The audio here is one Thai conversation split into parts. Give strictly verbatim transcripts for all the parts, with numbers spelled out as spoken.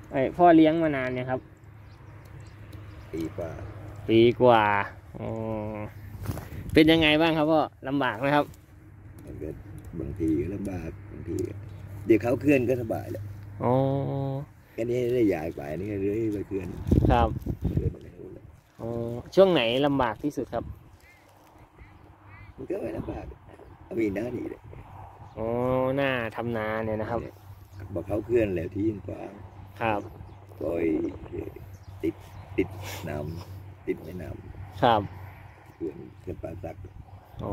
ไอพ่อเลี้ยงมานานเนี่ยครับปีกว่าปีกว่าอ๋อเป็นยังไงบ้างครับพ่อลำบากไหมครับบางทีก็ลำบากบางทีเดี๋ยวเขาเคลื่อนก็สบายแหละอ๋อแค่นี้ได้ยายไปนี่เรื่อยไปเคลื่อนครับเคลื่อนไปนู่นอ๋อช่วงไหนลำบากที่สุดครับมันก็ไม่ลำบากมีหน้าดีเลยอ๋อหน้าทำนาเนี่ยนะครับบอกเขาเคลื่อนแล้วที่ยิงกว้างครับปล่อยติดติดน้ำติดแม่น้ำครับเคลื่อนเคลื่อนปลาสักอ๋อ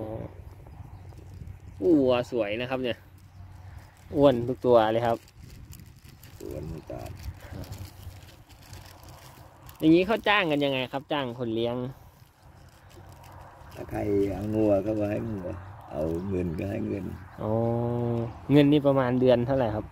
วัวสวยนะครับเนี่ยอ้วนทุกตัวเลยครับตัวน้ำตาลอย่างนี้เขาจ้างกันยังไงครับจ้างคนเลี้ยงถ้าใครเอางัวก็ให้งัวเอาเงินก็ให้เงินอ๋อเงินนี่ประมาณเดือนเท่าไหร่ครับ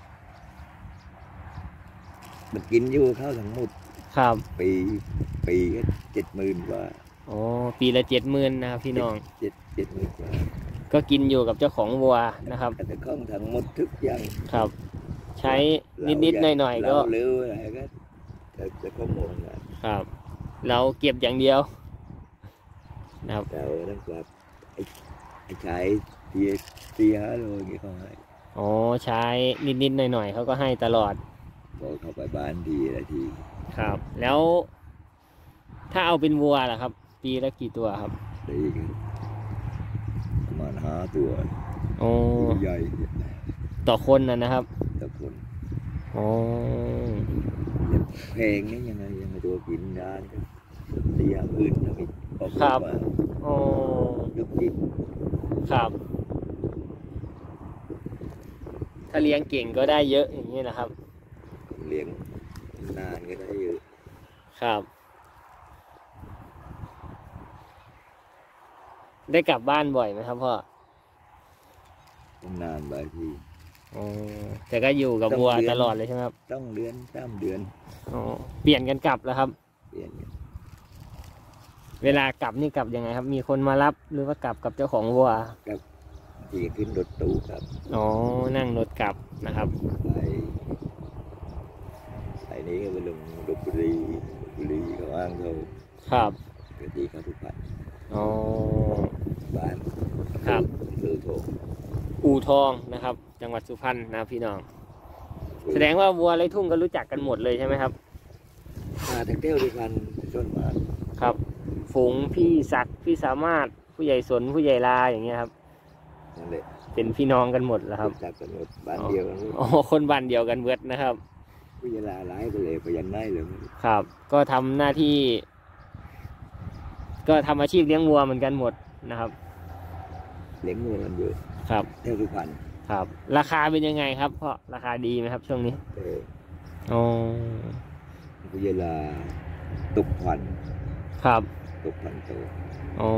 มันกินอยู่ข้าวทั้งหมดครับปีปีก็เจ็ดหมื่นกว่าอ๋อปีละเจ็ดหมื่นนะครับพี่น้องเจ็ดเจ็ดหมื่นกว่าก็กินอยู่กับเจ้าของวัวนะครับแต่ข้องทั้งหมดทุกอย่างครับใช้นิดๆหน่อยๆก็เร็วอะไรก็จะข้อมูลครับเราเก็บอย่างเดียวนะครับเราต้องกลับไอ้ใช้ทีทีห้าโลอย่างนี้เขาให้อ๋อใช้นิดๆหน่อยๆเขาก็ให้ตลอดบอกเขาไปบ้านทีอะไรทีครับแล้วถ้าเอาเป็นวัวล่ะครับปีละกี่ตัวครับปีประมาณห้าตัวโอ้ใหญ่ต่อคนนะนะครับต่อคนอ๋อแพงนี่ยังไงยังไงตัวกินด้านตีห้าอื่นทำอีกครับโอ้ยุบยิบครับถ้าเลี้ยงเก่งก็ได้เยอะอย่างนี้นะครับเลี้ยงนานก็ได้เยอะครับได้กลับบ้านบ่อยไหมครับพ่อนานบางทีอ๋อแต่ก็อยู่กับวัวตลอดเลยใช่ไหมครับต้องเดือนสามเดือนอ๋อเปลี่ยนกันกลับแล้วครับเปลี่ยนเวลากลับนี่กลับยังไงครับมีคนมารับหรือว่ากลับกับเจ้าของวัวครับที่ขึ้นรถตู้ครับอ๋อนั่งรถกลับนะครับไปไอ้นี้ก็ไปลงลพบุรีบุรีเขาอ้างเขาครับกะทิเขาทุกพันอ๋อบ้านครับอู่ทองอู่ทองนะครับจังหวัดสุพรรณนะพี่น้องแสดงว่าวัวไร่ทุ่งก็รู้จักกันหมดเลยใช่ไหมครับมาทั้งเที่ยวสุพรรณชนมาครับฝูงพี่ศักดิ์พี่สามารถผู้ใหญ่สนผู้ใหญ่ลาอย่างเงี้ยครับนั่นแหละเป็นพี่น้องกันหมดแล้วครับจากกันหมดบ้านเดียวกันอ๋อคนบ้านเดียวกันเบิดนะครับผู้ใหญ่ลาหลายไปเลยพยันได้เลยครับก็ทำหน้าที่ก็ทำอาชีพเลี้ยงวัวเหมือนกันหมดนะครับเลี้ยงวัวกันเยอะครับเที่ยวสุพรรณครับราคาเป็นยังไงครับเพราะราคาดีไหมครับช่วงนี้อ๋อผู้ใหญ่ลาตกพันครับตกพันโตอ๋อ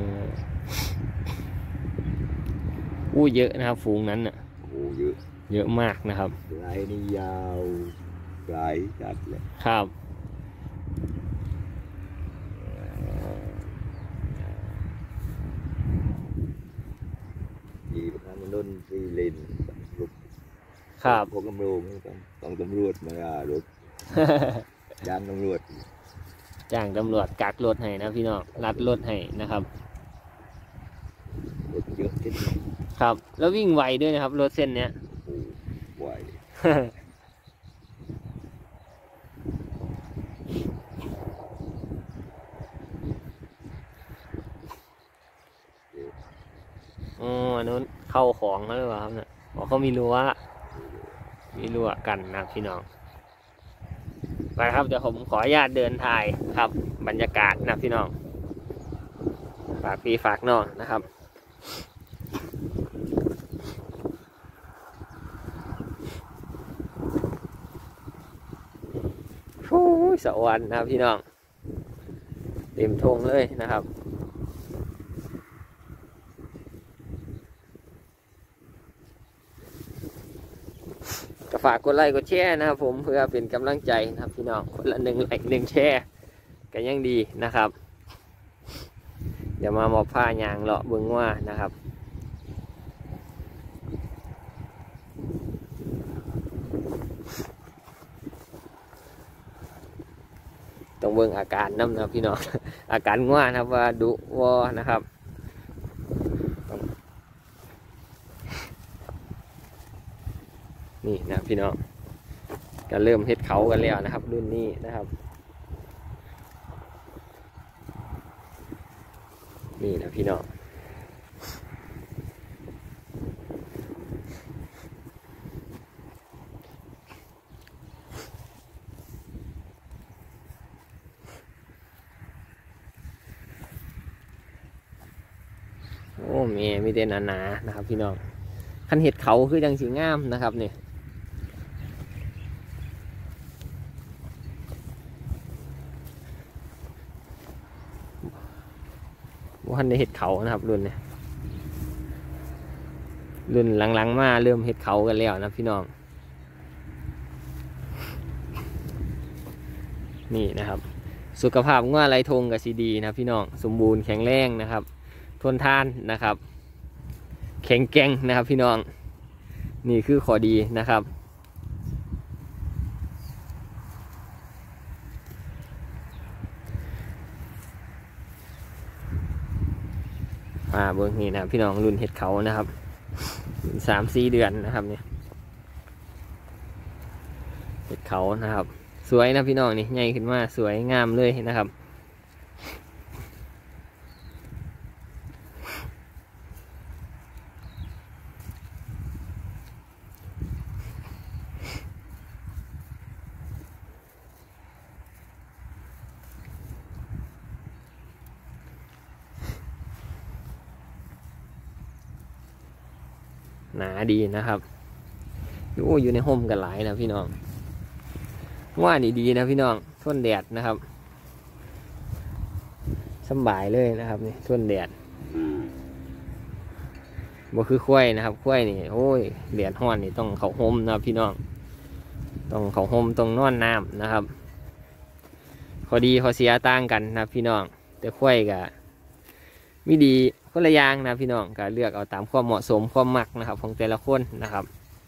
อู้เยอะนะครับฝูงนั้นอ่ะโอ้เยอะเยอะมากนะครับลายนี่ยาวลายจัดเลยครับยีบนั้นนุ่นซีเลนลุกครับพวกตำรวจต้องต้องตำรวจมารถจ้างตำรวจจ้างตำรวจกักรถให้นะพี่น้องรัดรถให้นะครับรถเยอะจริงครับแล้ววิ่งไวด้วยนะครับรถเส้นเนี้ยไวอ๋ออันนู้นเข้าของแล้วหรือเปล่าครับเนี่ยอ๋อเขามีรั้วมีรั้วกันนะพี่น้องไปครับเดี๋ยวผมขออนุญาตเดินถ่ายครับบรรยากาศนะพี่น้องฝากพี่ฝากน้องนะครับโอ้ยสวรรค์นะครับพี่น้องเต็มทงเลยนะครับก็ฝากกดไลค์กดแชร์นะครับผมเพื่อเป็นกำลังใจนะครับพี่น้องคนละหนึ่งไลค์หนึ่งแชร์ก็ยังดีนะครับเดี๋ยวมาหมอบผ้ายางเลาะเบิ้งว่านะครับต้องเบิ่งอาการน้ำนะพี่น้อง อาการง่วงนะครับว่าดุวอนะครับนี่นะพี่น้องก็เริ่มเฮ็ดเขากันแล้วนะครับรุ่นนี้นะครับนี่นะพี่น้องโอ้เมย์มีแต่หนาๆนะครับพี่น้องคันเห็ดเขาคือจังสีงามนะครับเนี่ยวันในเห็ดเขานะครับรุ่นเนี่ยรุ่นหลังๆมาเริ่มเห็ดเขากันแล้วนะพี่น้องนี่นะครับสุขภาพง่วไรทงกับซีดีนะพี่น้องสมบูรณ์แข็งแรงนะครับทนทานนะครับแข็งแกร่งนะครับพี่น้องนี่คือข้อดีนะครับอ่าเบื้องนี้นะพี่น้องรุ่นเห็ดเขานะครับสามสี่เดือนนะครับเนี่ยเห็ดเขานะครับสวยนะพี่น้องนี่ใหญ่ขึ้นมาสวยงามเลยนะครับหนาดีนะครับโอ้อยู่ในห่มกันหลายนะพี่น้องว่านี่ดีนะพี่น้องทนแดดนะครับสบายเลยนะครับนี่ทนแดดบ่คือควายนะครับควายนี่โอ้ยแดดร้อนนี่ต้องเข้าห่มนะพี่น้องต้องเข้าห่มต้องนอนน้ำนะครับข้อดีข้อเสียต่างกันนะพี่น้องแต่ควายก็มีดีคนละอย่างนะพี่น้องก็เลือกเอาตามความเหมาะสมความมักนะครับของแต่ละคนนะครับ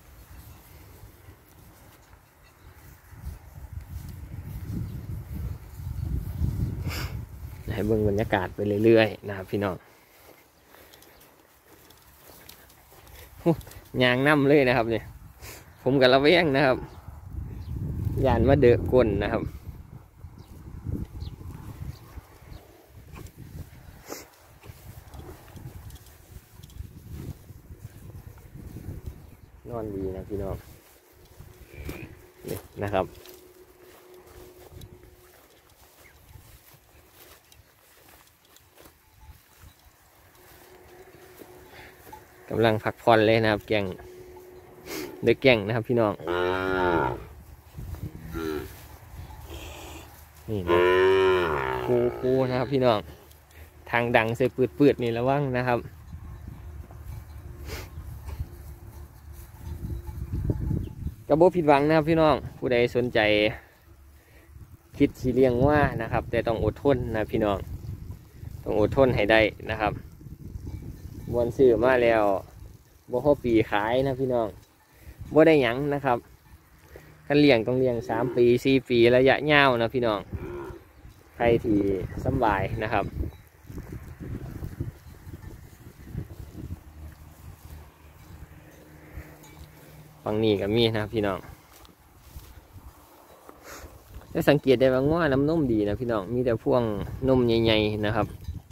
ให้เบิ่งบรรยากาศไปเรื่อยๆนะครับพี่น้องยางน้ำเลยนะครับเนี่ยผมกับระเวงนะครับยานว่าเดอะก้นนะครับนอนดีนะพี่น้องนี่นะครับกำลังพักผ่อนเลยนะครับแก่งเด็กแก่งนะครับพี่น้องนี่นะคูคูนะครับพี่น้องทางดังเสียปืดๆนี่ระวังนะครับกระโบผิดหวังนะครับพี่น้องผู้ใดสนใจคิดสีเลี้ยงว่านะครับแต่ต้องอดทนนะพี่น้องต้องอดทนให้ได้นะครับบวนซื้อมาแล้วบ่พอปีขายนะพี่น้องบ่ได้หยังนะครับกันเลี้ยงต้องเลี้ยงสามปีสี่ปีระยะยาวนะพี่น้องใครที่สบายนะครับฝั่งนี้ก็มีนะพี่น้องจะสังเกตได้ว่าง้อน้ำนมดีนะพี่น้องมีแต่พวงนมใหญ่ๆนะครับ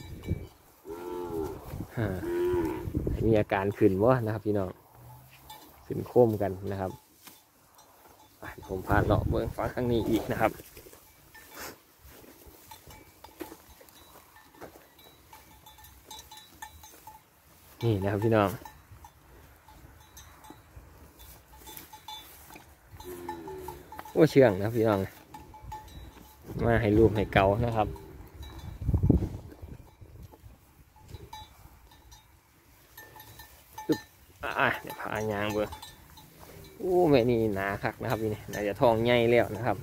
มีอาการขึ้นวะนะครับพี่น้องขึ้นโค้มกันนะครับผมพาเลาะเบื้องฝั่งข้างนี้อีกนะครับนี่นะครับพี่น้องโอ้เชื่องนะพี่น้องมาให้รูปให้เกานะครับอ่ะเดี๋ยวพายางเบื้องโอ้แม่นี่หนาคักนะครับนี่น่าจะทองใหญ่แล้วนะครับ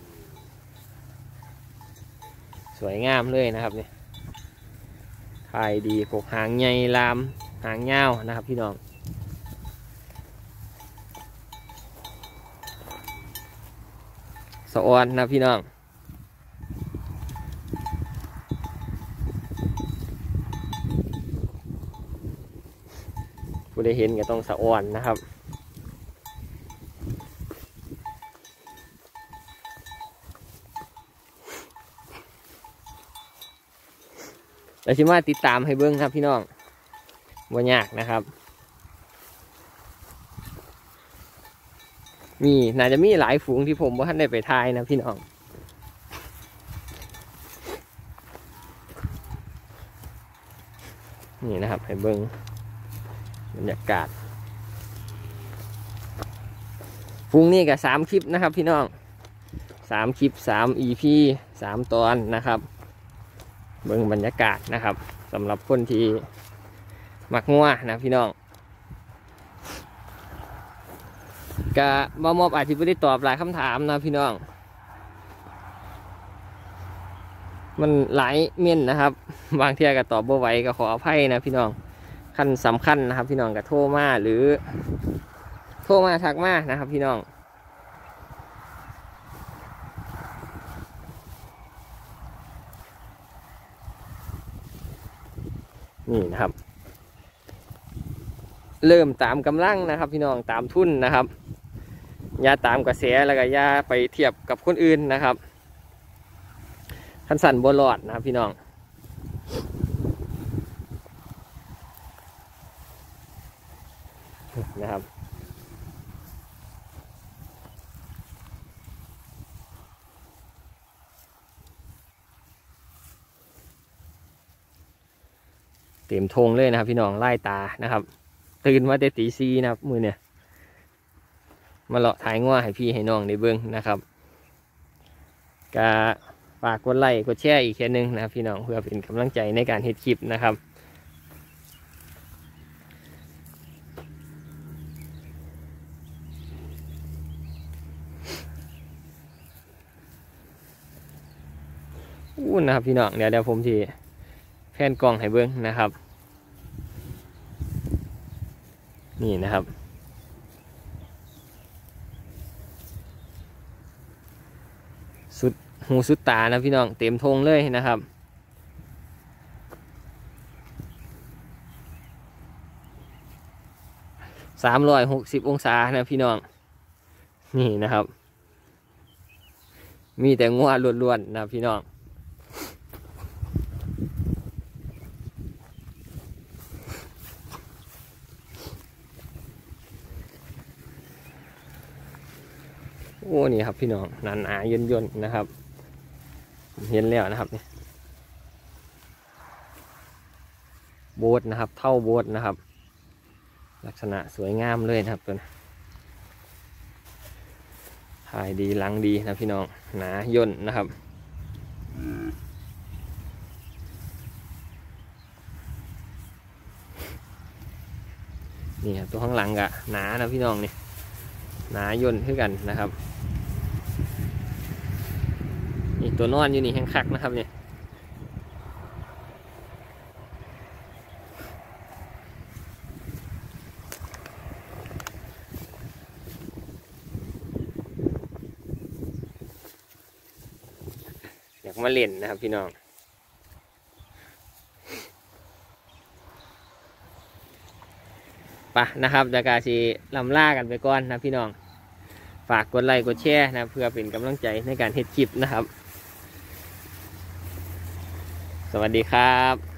สวยงามเลยนะครับนี่ขายดีกบหางใหญ่ลามหางยาวนะครับพี่น้องสะออนนะพี่น้องได้เห็นก็ต้องสะอ่อนนะครับเราชิมาติดตามให้เบิ้งครับพี่น้องบ่ยากนะครับมีน่าจะมีหลายฝูงที่ผมว่าท่านได้ไปทายนะพี่น้องนี่นะครับให้เบิ้งบรรยากาศฟุ้งนี่กับสามคลิปนะครับพี่น้องสามคลิปสามอีพีสามตอนนะครับเบิ้งบรรยากาศนะครับสำหรับคนที่มักงัวนะพี่น้องกะบ่มอบอาจจะไม่ได้ตอบหลายคำถามนะพี่น้องมันหลายเม่นนะครับบางเที่ยก็ตอบบ่ไหวก็ขออภัยนะพี่น้องขั้นสำคัญนะครับพี่น้องก็โทรมาหรือโทรมาทักมานะครับพี่น้องนี่นะครับเริ่มตามกำลังนะครับพี่น้องตามทุนนะครับอย่าตามกระแสแล้วก็อย่าไปเทียบกับคนอื่นนะครับขั้นสั่นบนหลอดนะครับพี่น้องนะครับเต็มธงเลยนะครับพี่น้องไล่ตานะครับตื่นมาแต่ตีซีนะครับมือเนี่ยมาเลาะถ่ายงัวให้พี่ให้น้องในเบื้องนะครับก็ฝากกดไลค์กดแชร์อีกแค่นึงนะครับพี่น้องเพื่อเป็นกำลังใจในการเฮ็ดคลิปนะครับอู้นะครับพี่น้องเดี๋ยวเดี๋ยวผมที่แพนกล้องให้เบื้องนะครับนี่นะครับสุดหูสุดตานะพี่น้องเต็มธงเลยนะครับสามร้อยหกสิบองศานะพี่น้องนี่นะครับมีแต่งัวล้วนๆนะพี่น้องโอ้นี่ครับพี่น้องหนาหนาย่นย่นนะครับเห็นแล้วนะครับนี่โบสนะครับเท่าโบสนะครับลักษณะสวยงามเลยนะครับตัวนี้ถ่ายดีหลังดีนะพี่น้องหนาย่นนะครับนี่ครับตัวข้างหลังกะหนานะพี่น้องนี่หนาย่นขึ้นกันนะครับนี่ตัวนอนอยู่นี่แห้งคักนะครับเนี่ยอยากมาเล่นนะครับพี่น้องปะนะครับดากาชีลำล่ากันไปก่อนนะพี่น้องฝากกดไลค์กดแชร์นะเพื่อเป็นกำลังใจในการเฮ็ดคลิปนะครับสวัสดีครับ